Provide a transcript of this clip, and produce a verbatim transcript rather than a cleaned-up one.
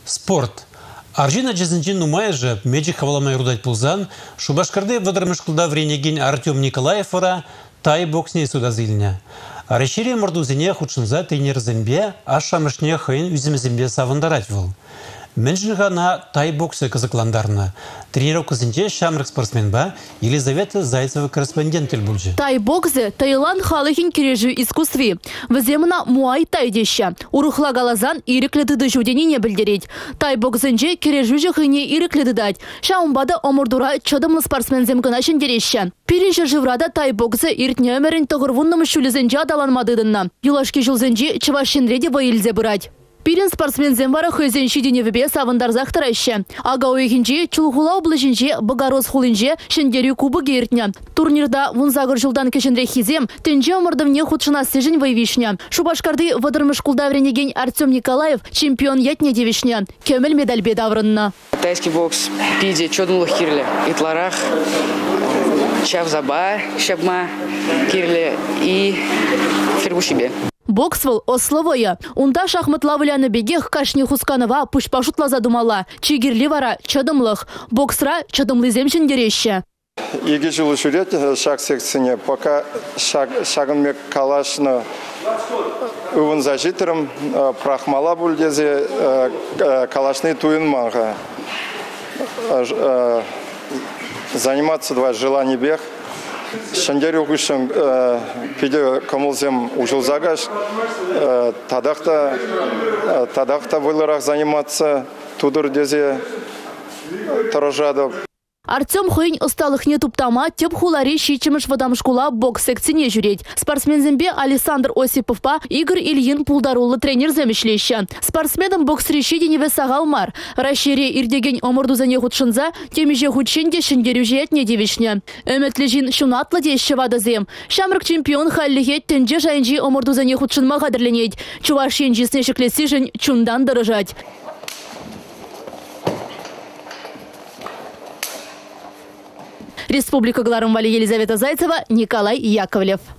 Спорт. Аржина джезінжин нумай же меджи хаваламай рудать пулзан, шубашкарды вадырмышкулда вренеген Артем Николаевара тай боксне судазыльня. Арашире мордузине худшынза тренер зімбе, ашамышне хайын үзімізімбе савындарать выл. Менжинға на тай боксы кызыкландарына. Тренировка зінде шамрық спортсмен ба Елизавета Зайцева корреспондентель бульжи. Тай боксы Таиланд халыхин кережу искусстве. Віземіна муай тай деща. Урухла галазан ирекледі жуденіне білдерет. Тай боксынже кережу жығыне ирекледі дать. Шаумбада омурдура чодымлы спортсмен земгінашын дереща. Перенші живрада тай боксы иртне өмерін тұғырвунным шулізінже адаланмадыдынна. Юлашки жылзынже чывашшенреде вайылзе бұрать. Пирен спортсмен зембара хызен шиденевебе савындар захтарайшы. Ага ойхинже чулхула облачинже багароз хулинже шендерю кубы гертня. Турнирда вунзагыр жылдан кешенре хизем тенже омырдывне худшына сежін вайвишня. Шубашкарды вадырмыш кулдавренеген Артем Николаев чемпион ятне девишня. Кемел медаль бедаврынна. Тайский бокс пиде чоднулых кирле. Итларах чавзаба шабма кирле и фергушибе. Боксвал ословоя. Унда шахматлавыляны бегех кашни хусканова пушпашутла задумала. Чигирли вара чадымлых. Боксра чадымлы земшін дереще. Еге жылы жүрет шаг секцияне. Пока шагынмек калашны ұвын зажитырым прахмала бүлдезе калашны туын маңға. Заниматься два желания бег. Шандерю гушем пиде комулзем ужулзагаш тадахта тадахта вылырах заниматься тудыр дезе торожадов. Артем хойн усталых не туптама теп хулари щичимыш вадамшкула бокс секцине жүреть. Спортсмензембе Александр Осиповпа Игорь Ильин пулдарулы тренер земешлеща. Спортсменам бокс решеденеве сагалмар. Расшире ирдеген омырдузане худшынза темеже худшенде шендерюже этне девишня. Өметлежин шунатлы деші вадазем. Шамрык чемпион халлихет тенже жайынжи омырдузане худшынма қадырленет. Чуваш енжисне шеклесижін чундан дырыжать. Республика Гларымвали Елизавета Зайцева, Николай Яковлев.